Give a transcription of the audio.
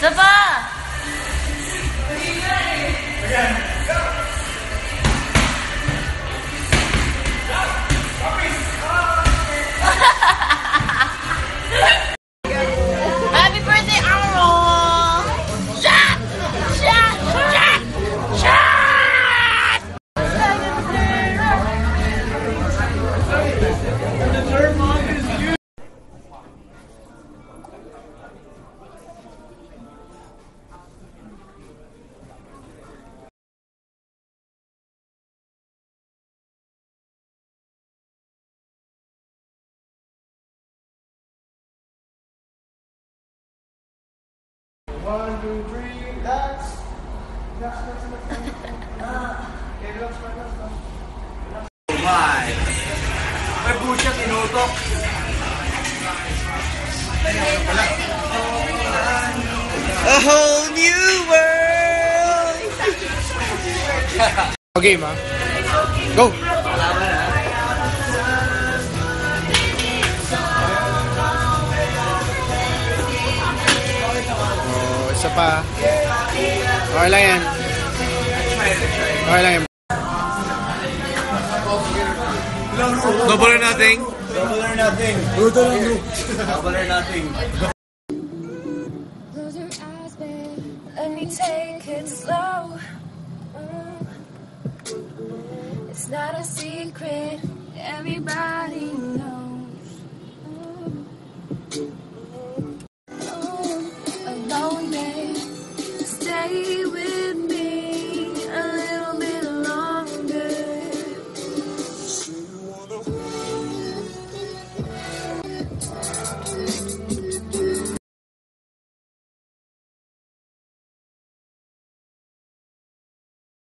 Isa pa! Happy birthday, Arnold! Shot! Shot! Shot! Shot! One, two, three, that's. Why? May busiya tinutok. A whole new world! Okay, ma. Go! Oh, isa pa. Okay lang yan. Okay lang yan. Double or nothing? Double or nothing. Double or nothing. Close your eyes, babe. Let me take it slow. It's not a secret. Everybody